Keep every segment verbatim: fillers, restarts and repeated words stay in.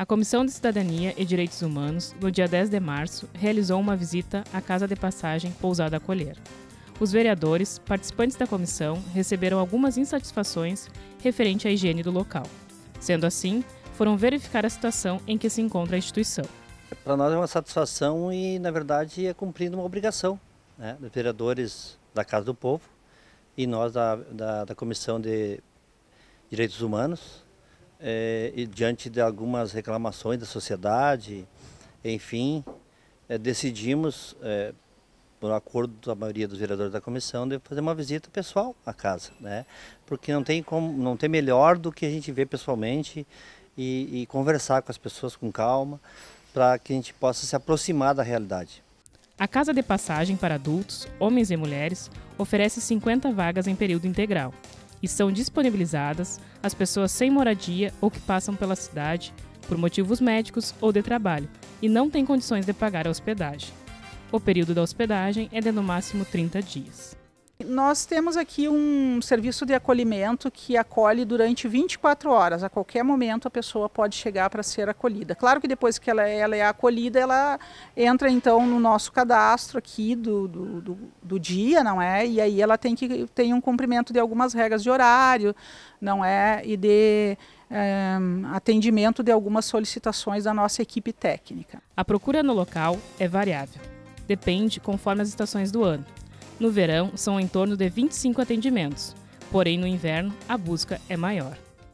Comissão de Cidadania e Direitos Humanos, no dia dez de março, realizou uma visita à Casa de Passagem Pousada Acolher. Os vereadores, participantes da comissão, receberam algumas insatisfações referente à higiene do local. Sendo assim, foram verificar a situação em que se encontra a instituição. Para nós é uma satisfação e, na verdade, é cumprindo uma obrigação, né, dos vereadores da Casa do Povo e nós da, da, da Comissão de Direitos Humanos, é, e diante de algumas reclamações da sociedade, enfim, é, decidimos, é, por acordo da maioria dos vereadores da comissão, de fazer uma visita pessoal à casa, né? Porque não tem, como, não tem melhor do que a gente ver pessoalmente e, e conversar com as pessoas com calma, para que a gente possa se aproximar da realidade. A Casa de Passagem para adultos, homens e mulheres, oferece cinquenta vagas em período integral e são disponibilizadas às pessoas sem moradia ou que passam pela cidade por motivos médicos ou de trabalho e não têm condições de pagar a hospedagem. O período da hospedagem é de no máximo trinta dias. Nós temos aqui um serviço de acolhimento que acolhe durante vinte e quatro horas. A qualquer momento a pessoa pode chegar para ser acolhida. Claro que depois que ela, ela é acolhida, ela entra então no nosso cadastro aqui do, do, do, do dia, não é? E aí ela tem que tem um cumprimento de algumas regras de horário, não é? E de é, atendimento de algumas solicitações da nossa equipe técnica. A procura no local é variável. Depende conforme as estações do ano. No verão, são em torno de vinte e cinco atendimentos, porém no inverno a busca é maior.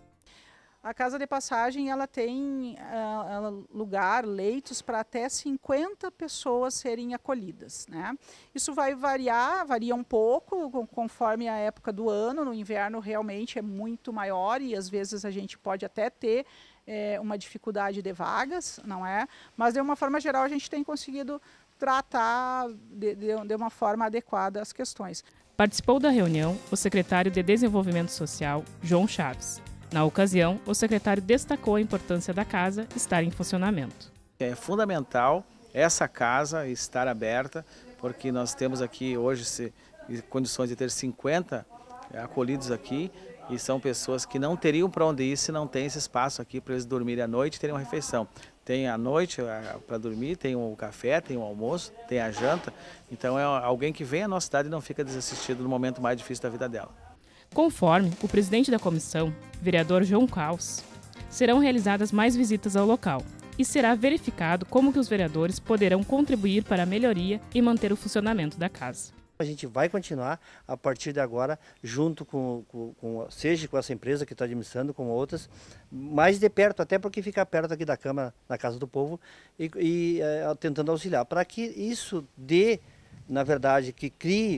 A Casa de Passagem ela tem uh, lugar, leitos para até cinquenta pessoas serem acolhidas, né? Isso vai variar, varia um pouco conforme a época do ano. No inverno realmente é muito maior e às vezes a gente pode até ter é, uma dificuldade de vagas, não é? Mas de uma forma geral a gente tem conseguido tratar de, de, de uma forma adequada as questões. Participou da reunião o secretário de Desenvolvimento Social, João Chaves. Na ocasião, o secretário destacou a importância da casa estar em funcionamento. É fundamental essa casa estar aberta, porque nós temos aqui hoje condições de ter cinquenta acolhidos aqui, e são pessoas que não teriam para onde ir se não tem esse espaço aqui para eles dormirem à noite e terem uma refeição. Tem a noite para dormir, tem o café, tem o almoço, tem a janta. Então é alguém que vem à nossa cidade e não fica desassistido no momento mais difícil da vida dela. Conforme o presidente da comissão, vereador João Caus, serão realizadas mais visitas ao local e será verificado como que os vereadores poderão contribuir para a melhoria e manter o funcionamento da casa. A gente vai continuar a partir de agora, junto com, com, com seja com essa empresa que está administrando, com outras, mais de perto, até porque fica perto aqui da Câmara, na Casa do Povo, e, e é, tentando auxiliar, para que isso dê, na verdade, que crie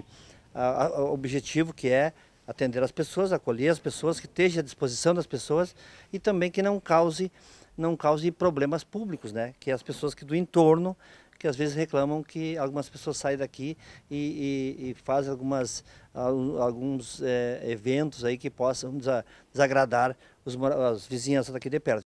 o objetivo que é atender as pessoas, acolher as pessoas, que esteja à disposição das pessoas e também que não cause, não cause problemas públicos, né? Que as pessoas que do entorno, que às vezes reclamam que algumas pessoas saem daqui e, e, e fazem algumas, alguns é, eventos aí que possam desagradar os, as vizinhanças daqui de perto.